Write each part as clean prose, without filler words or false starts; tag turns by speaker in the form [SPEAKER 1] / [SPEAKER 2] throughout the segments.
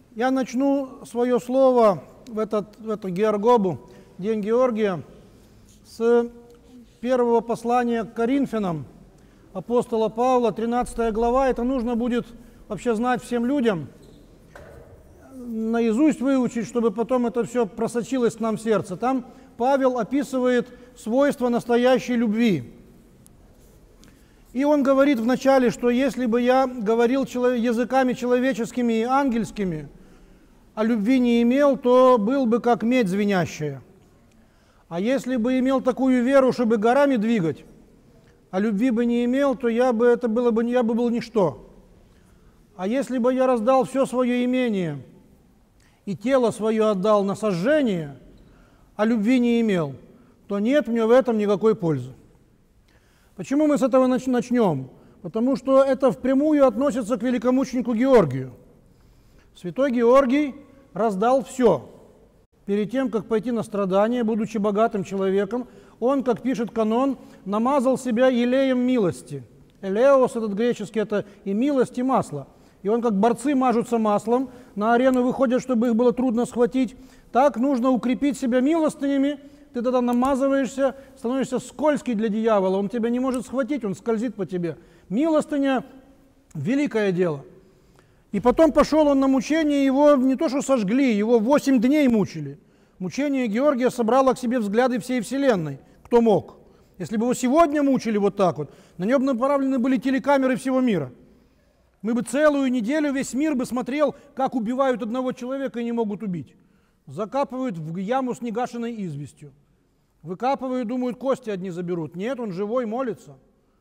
[SPEAKER 1] Я начну свое слово в эту Георгобу, День Георгия, с первого послания к Коринфянам апостола Павла, 13 глава. Это нужно будет вообще знать всем людям, наизусть выучить, чтобы потом это все просочилось к нам в сердце. Там Павел описывает свойства настоящей любви. И он говорит вначале, что если бы я говорил языками человеческими и ангельскими, а любви не имел, то был бы как медь звенящая. А если бы имел такую веру, чтобы горами двигать, а любви бы не имел, то я бы был ничто. А если бы я раздал все свое имение и тело свое отдал на сожжение, а любви не имел, то нет мне в этом никакой пользы. Почему мы с этого начнем? Потому что это впрямую относится к великомученику Георгию. Святой Георгий раздал все. Перед тем, как пойти на страдания, будучи богатым человеком, он, как пишет канон, намазал себя елеем милости. Элеос, этот греческий, это и милость, и масло. И он, как борцы мажутся маслом, на арену выходят, чтобы их было трудно схватить. Так нужно укрепить себя милостынями. Ты тогда намазываешься, становишься скользкий для дьявола. Он тебя не может схватить, он скользит по тебе. Милостыня – великое дело. И потом пошел он на мучение, его не то что сожгли, его 8 дней мучили. Мучение Георгия собрало к себе взгляды всей вселенной, кто мог. Если бы его сегодня мучили вот так вот, на него бы направлены были телекамеры всего мира. Мы бы целую неделю, весь мир бы смотрел, как убивают одного человека и не могут убить. Закапывают в яму с негашенной известью. Выкапывают, думают, кости одни заберут. Нет, он живой, молится.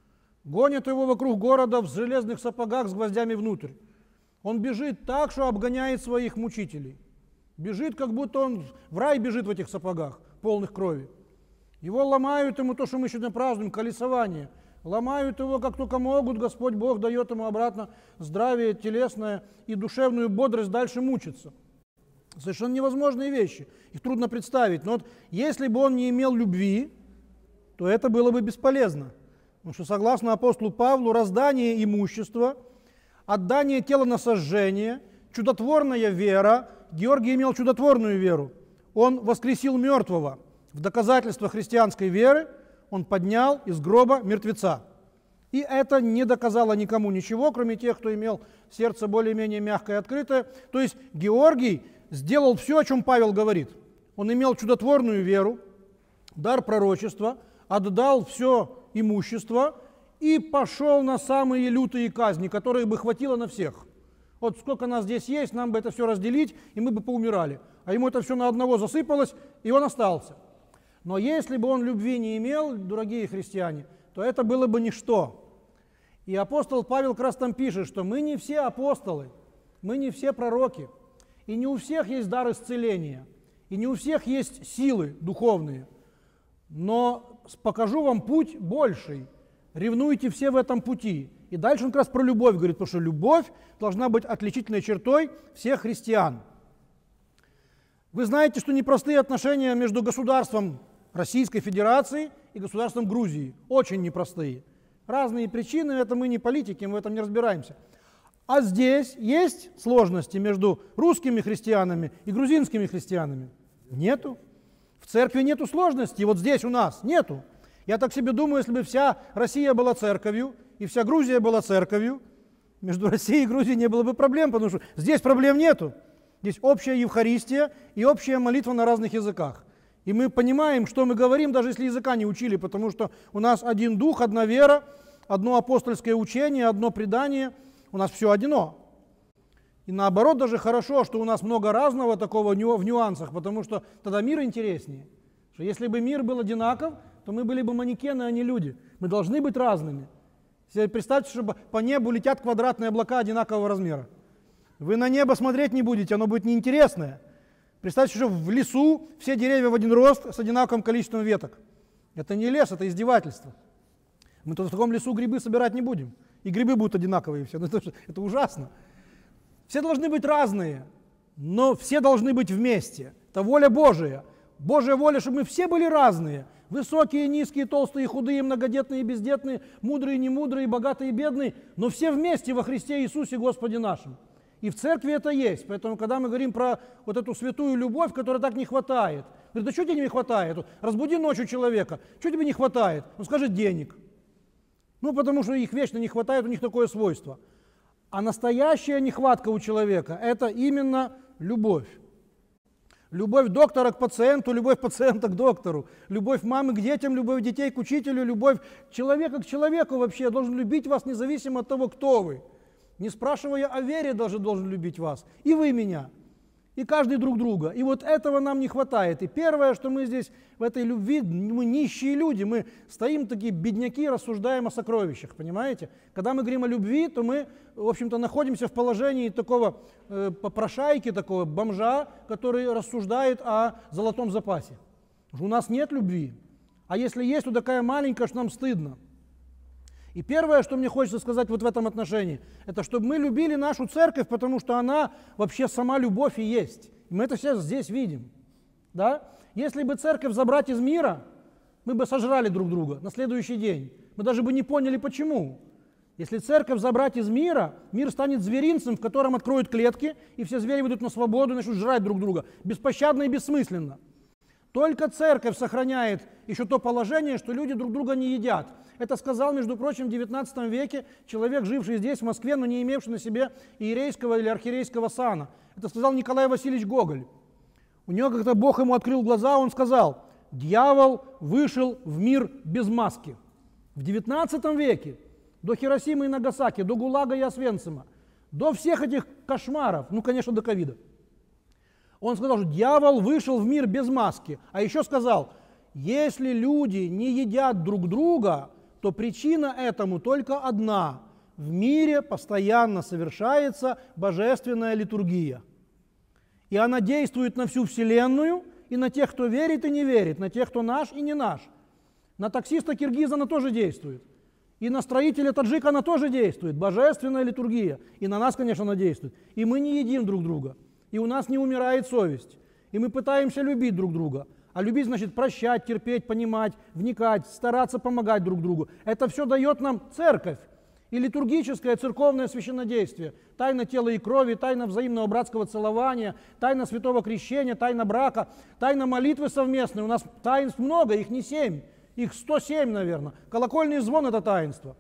[SPEAKER 1] Гонят его вокруг города в железных сапогах с гвоздями внутрь. Он бежит так, что обгоняет своих мучителей. Бежит, как будто он в рай бежит в этих сапогах, полных крови. Его ломают ему то, что мы сегодня празднуем, колесование. Ломают его, как только могут, Господь Бог дает ему обратно здравие телесное и душевную бодрость дальше мучиться. Совершенно невозможные вещи, их трудно представить. Но вот если бы он не имел любви, то это было бы бесполезно. Потому что, согласно апостолу Павлу, раздание имущества, отдание тела на сожжение, чудотворная вера. Георгий имел чудотворную веру. Он воскресил мертвого. В доказательство христианской веры он поднял из гроба мертвеца. И это не доказало никому ничего, кроме тех, кто имел сердце более-менее мягкое и открытое. То есть Георгий сделал все, о чем Павел говорит. Он имел чудотворную веру, дар пророчества, отдал все имущество и пошел на самые лютые казни, которых бы хватило на всех. Вот сколько нас здесь есть, нам бы это все разделить, и мы бы поумирали. А ему это все на одного засыпалось, и он остался. Но если бы он любви не имел, дорогие христиане, то это было бы ничто. И апостол Павел как раз там пишет, что мы не все апостолы, мы не все пророки, и не у всех есть дар исцеления, и не у всех есть силы духовные. Но покажу вам путь больший. Ревнуйте все в этом пути. И дальше он как раз про любовь говорит, потому что любовь должна быть отличительной чертой всех христиан. Вы знаете, что непростые отношения между государством Российской Федерации и государством Грузии. Очень непростые. Разные причины, это мы не политики, мы в этом не разбираемся. А здесь есть сложности между русскими христианами и грузинскими христианами? Нету. В церкви нету сложностей, вот здесь у нас нету. Я так себе думаю, если бы вся Россия была церковью, и вся Грузия была церковью, между Россией и Грузией не было бы проблем, потому что здесь проблем нету. Здесь общая Евхаристия и общая молитва на разных языках. И мы понимаем, что мы говорим, даже если языка не учили, потому что у нас один дух, одна вера, одно апостольское учение, одно предание, у нас все одно. И наоборот, даже хорошо, что у нас много разного такого в нюансах, потому что тогда мир интереснее. Что если бы мир был одинаков, то мы были бы манекены, а не люди. Мы должны быть разными. Себе представьте, что по небу летят квадратные облака одинакового размера. Вы на небо смотреть не будете, оно будет неинтересное. Представьте, что в лесу все деревья в один рост с одинаковым количеством веток. Это не лес, это издевательство. Мы в таком лесу грибы собирать не будем. И грибы будут одинаковые все. Это ужасно. Все должны быть разные, но все должны быть вместе. Это воля Божия. Божья воля, чтобы мы все были разные. Высокие, низкие, толстые, худые, многодетные, бездетные, мудрые, немудрые, богатые, бедные, но все вместе во Христе Иисусе Господе нашем. И в церкви это есть. Поэтому, когда мы говорим про вот эту святую любовь, которой так не хватает, говорит, да что тебе не хватает? Разбуди ночью человека, что тебе не хватает? Он скажет денег. Ну, потому что их вечно не хватает, у них такое свойство. А настоящая нехватка у человека – это именно любовь. Любовь доктора к пациенту, любовь пациента к доктору, любовь мамы к детям, любовь детей к учителю, любовь человека к человеку вообще. Я должен любить вас независимо от того, кто вы. Не спрашивая о вере, даже должен любить вас. И вы меня. И каждый друг друга. И вот этого нам не хватает. И первое, что мы здесь в этой любви, мы нищие люди, мы стоим такие бедняки, рассуждаем о сокровищах, понимаете? Когда мы говорим о любви, то мы, в общем-то, находимся в положении такого попрошайки, такого бомжа, который рассуждает о золотом запасе. У нас нет любви. А если есть, то такая маленькая, что нам стыдно. И первое, что мне хочется сказать вот в этом отношении, это чтобы мы любили нашу церковь, потому что она вообще сама любовь и есть. И мы это сейчас здесь видим. Да? Если бы церковь забрать из мира, мы бы сожрали друг друга на следующий день. Мы даже бы не поняли, почему. Если церковь забрать из мира, мир станет зверинцем, в котором откроют клетки, и все звери выйдут на свободу и начнут жрать друг друга. Беспощадно и бессмысленно. Только церковь сохраняет еще то положение, что люди друг друга не едят. Это сказал, между прочим, в XIX веке человек, живший здесь, в Москве, но не имевший на себе иерейского или архиерейского сана. Это сказал Николай Васильевич Гоголь. У него, когда Бог ему открыл глаза, он сказал: «Дьявол вышел в мир без маски». В XIX веке, до Хиросимы и Нагасаки, до ГУЛАГа и Освенцима, до всех этих кошмаров, ну, конечно, до ковида, он сказал, что дьявол вышел в мир без маски. А еще сказал, если люди не едят друг друга, то причина этому только одна. В мире постоянно совершается божественная литургия. И она действует на всю Вселенную, и на тех, кто верит и не верит, на тех, кто наш и не наш. На таксиста киргиза она тоже действует. И на строителя таджика она тоже действует. Божественная литургия. И на нас, конечно, она действует. И мы не едим друг друга. И у нас не умирает совесть. И мы пытаемся любить друг друга. А любить значит прощать, терпеть, понимать, вникать, стараться помогать друг другу. Это все дает нам церковь. И литургическое церковное священнодействие. Тайна тела и крови, тайна взаимного братского целования, тайна святого крещения, тайна брака, тайна молитвы совместной. У нас таинств много, их не 7, их 107, наверное. Колокольный звон – это таинство.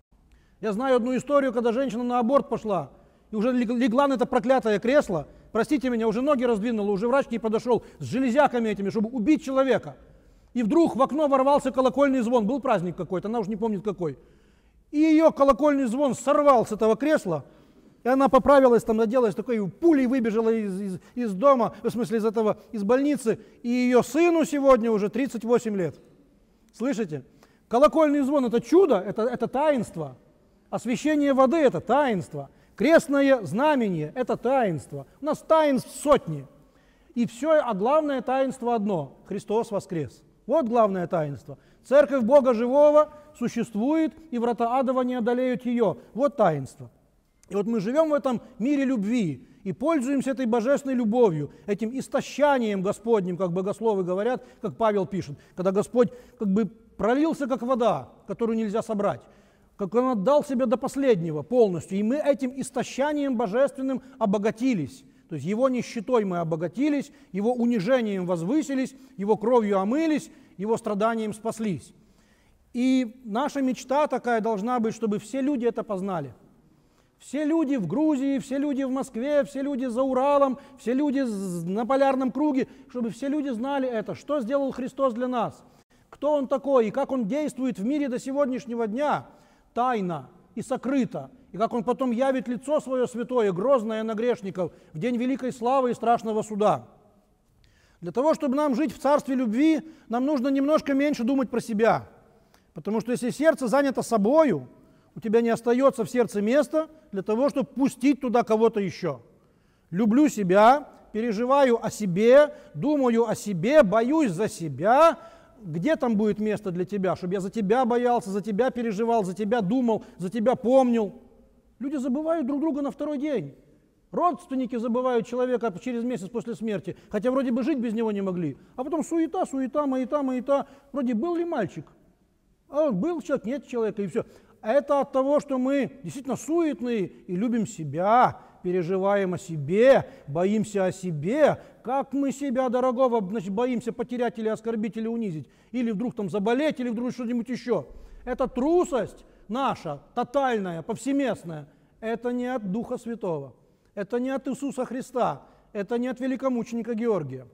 [SPEAKER 1] Я знаю одну историю, когда женщина на аборт пошла, и уже легла на это проклятое кресло. Простите меня, уже ноги раздвинула, уже врач к ней подошел с железяками этими, чтобы убить человека. И вдруг в окно ворвался колокольный звон. Был праздник какой-то, она уже не помнит какой. И ее колокольный звон сорвал с этого кресла, и она поправилась, там наделась такой пулей, выбежала из дома, в смысле из больницы, и ее сыну сегодня уже 38 лет. Слышите? Колокольный звон – это чудо, это таинство. Освящение воды – это таинство. Крестное знамение – это таинство. У нас таинств сотни. И все, а главное таинство одно – Христос воскрес. Вот главное таинство. Церковь Бога Живого существует, и врата адова не одолеют ее. Вот таинство. И вот мы живем в этом мире любви и пользуемся этой божественной любовью, этим истощанием Господним, как богословы говорят, как Павел пишет, когда Господь как бы пролился, как вода, которую нельзя собрать, как Он отдал себя до последнего полностью, и мы этим истощанием божественным обогатились. То есть Его нищетой мы обогатились, Его унижением возвысились, Его кровью омылись, Его страданием спаслись. И наша мечта такая должна быть, чтобы все люди это познали. Все люди в Грузии, все люди в Москве, все люди за Уралом, все люди на полярном круге, чтобы все люди знали это, что сделал Христос для нас, кто Он такой и как Он действует в мире до сегодняшнего дня, тайно и сокрыто, и как Он потом явит лицо Свое святое, грозное на грешников в день великой славы и страшного суда. Для того, чтобы нам жить в царстве любви, нам нужно немножко меньше думать про себя, потому что если сердце занято собою, у тебя не остается в сердце места для того, чтобы пустить туда кого-то еще. Люблю себя, переживаю о себе, думаю о себе, боюсь за себя. Где там будет место для тебя, чтобы я за тебя боялся, за тебя переживал, за тебя думал, за тебя помнил? Люди забывают друг друга на второй день. Родственники забывают человека через месяц после смерти, хотя вроде бы жить без него не могли. А потом суета, маята. Вроде был ли мальчик? А был человек, нет человека, и все. Это от того, что мы действительно суетные и любим себя, переживаем о себе, боимся о себе. Как мы себя дорогого, значит, боимся потерять или оскорбить, или унизить, или вдруг там заболеть, или вдруг что-нибудь еще. Это трусость наша, тотальная, повсеместная. Это не от Духа Святого, это не от Иисуса Христа, это не от великомученика Георгия.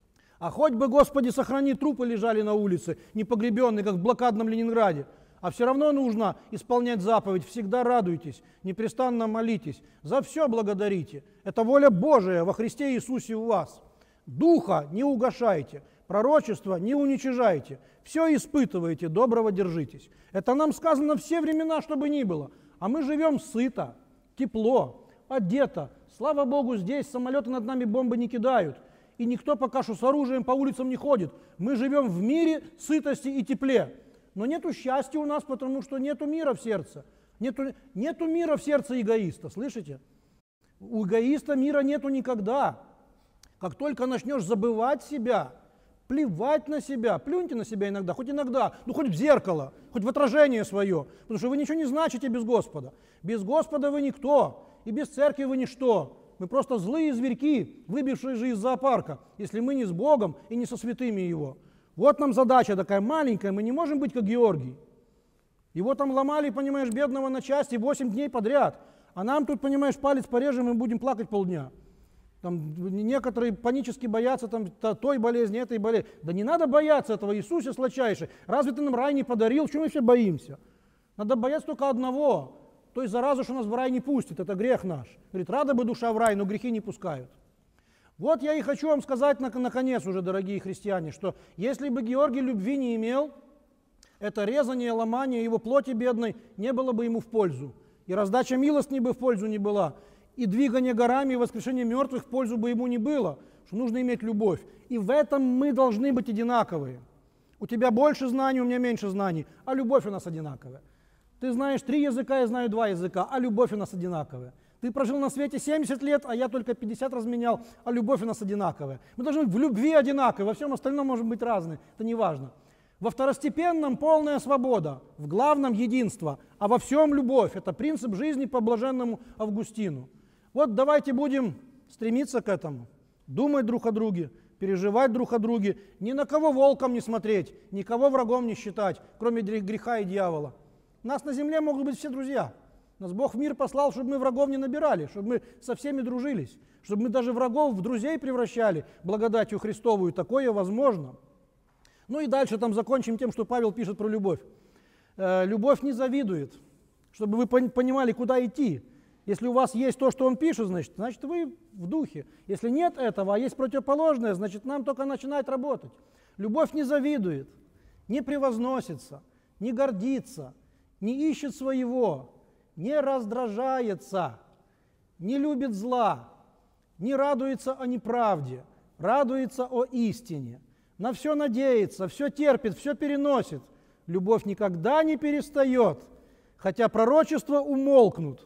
[SPEAKER 1] А хоть бы, Господи, сохрани, трупы лежали на улице, непогребенные, как в блокадном Ленинграде. А все равно нужно исполнять заповедь. Всегда радуйтесь, непрестанно молитесь, за все благодарите. Это воля Божия во Христе Иисусе у вас. Духа не угашайте, пророчество не уничижайте. Все испытывайте, доброго держитесь. Это нам сказано все времена, что бы ни было. А мы живем сыто, тепло, одето. Слава Богу, здесь самолеты над нами бомбы не кидают. И никто пока что с оружием по улицам не ходит. Мы живем в мире, сытости и тепле. Но нету счастья у нас, потому что нету мира в сердце. Нету мира в сердце эгоиста, слышите? У эгоиста мира нету никогда. Как только начнешь забывать себя, плевать на себя, плюньте на себя иногда, хоть в зеркало, хоть в отражение свое, потому что вы ничего не значите без Господа. Без Господа вы никто, и без церкви вы ничто. Мы просто злые зверьки, выбившие же из зоопарка, если мы не с Богом и не со святыми Его. Вот нам задача такая маленькая, мы не можем быть как Георгий. Его там ломали, понимаешь, бедного на части 8 дней подряд, а нам тут, понимаешь, палец порежем и будем плакать полдня. Там некоторые панически боятся там, той болезни, этой болезни. Да не надо бояться этого, Иисусе сладчайший. Разве ты нам рай не подарил? Чего мы все боимся? Надо бояться только одного. То есть заразу, что нас в рай не пустит, это грех наш. Говорит, рада бы душа в рай, но грехи не пускают. Вот я и хочу вам сказать наконец уже, дорогие христиане, что если бы Георгий любви не имел, это резание, ломание его плоти бедной не было бы ему в пользу. И раздача милостыней бы в пользу не была. И двигание горами, и воскрешение мертвых в пользу бы ему не было. Что нужно иметь любовь. И в этом мы должны быть одинаковые. У тебя больше знаний, у меня меньше знаний, а любовь у нас одинаковая. Ты знаешь 3 языка, я знаю 2 языка, а любовь у нас одинаковая. Ты прожил на свете 70 лет, а я только 50 разменял, а любовь у нас одинаковая. Мы должны быть в любви одинаковые, во всем остальном можем быть разные, это не важно. Во второстепенном полная свобода, в главном единство, а во всем любовь. Это принцип жизни по блаженному Августину. Вот давайте будем стремиться к этому, думать друг о друге, переживать друг о друге, ни на кого волком не смотреть, никого врагом не считать, кроме греха и дьявола. У нас на земле могут быть все друзья. Нас Бог в мир послал, чтобы мы врагов не набирали, чтобы мы со всеми дружились, чтобы мы даже врагов в друзей превращали благодатью Христовую. Такое возможно. Ну и дальше там закончим тем, что Павел пишет про любовь. Любовь не завидует, чтобы вы понимали, куда идти. Если у вас есть то, что он пишет, значит вы в духе. Если нет этого, а есть противоположное, значит нам только начинать работать. Любовь не завидует, не превозносится, не гордится, не ищет своего, не раздражается, не любит зла, не радуется о неправде, радуется о истине, на все надеется, все терпит, все переносит. Любовь никогда не перестает, хотя пророчества умолкнут.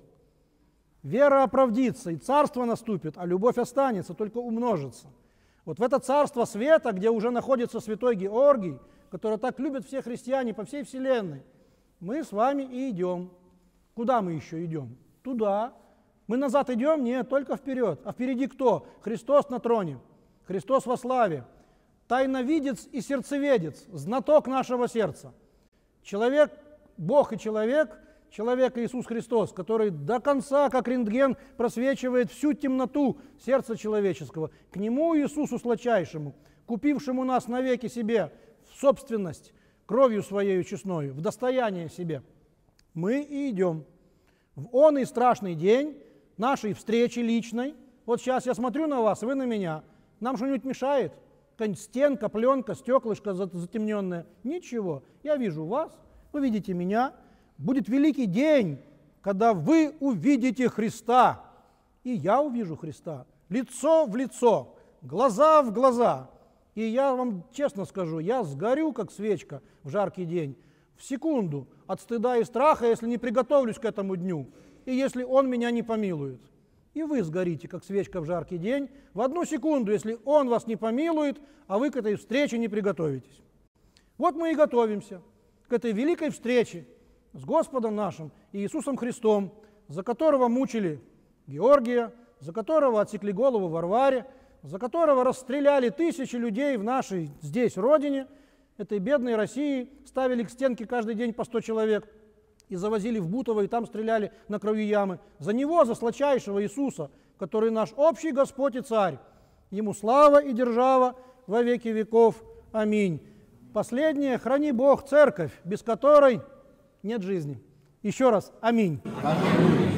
[SPEAKER 1] Вера оправдится, и царство наступит, а любовь останется, только умножится. Вот в это царство света, где уже находится святой Георгий, который так любят все христиане по всей вселенной, мы с вами и идем. Куда мы еще идем? Туда. Мы назад идем? Нет, только вперед. А впереди кто? Христос на троне, Христос во славе, тайновидец и сердцеведец, знаток нашего сердца. Человек, Бог и человек Иисус Христос, который до конца, как рентген, просвечивает всю темноту сердца человеческого. К Нему, Иисусу сладчайшему, купившему нас навеки себе в собственность, кровью Своею честною, в достояние себе, мы и идем. В он и страшный день нашей встречи личной. Вот сейчас я смотрю на вас, вы на меня. Нам что-нибудь мешает? Какая-нибудь стенка, пленка, стеклышко затемненное? Ничего. Я вижу вас, вы видите меня. Будет великий день, когда вы увидите Христа, и я увижу Христа, лицо в лицо, глаза в глаза. И я вам честно скажу, я сгорю, как свечка в жаркий день, в секунду от стыда и страха, если не приготовлюсь к этому дню, и если Он меня не помилует. И вы сгорите, как свечка в жаркий день, в одну секунду, если Он вас не помилует, а вы к этой встрече не приготовитесь. Вот мы и готовимся к этой великой встрече с Господом нашим и Иисусом Христом, за которого мучили Георгия, за которого отсекли голову Варваре, за которого расстреляли тысячи людей в нашей здесь родине, этой бедной России, ставили к стенке каждый день по 100 человек и завозили в Бутово, и там стреляли на краю ямы. За него, за сладчайшего Иисуса, который наш общий Господь и Царь. Ему слава и держава во веки веков. Аминь. Последнее, храни Бог церковь, без которой нет жизни. Еще раз, аминь. Аминь.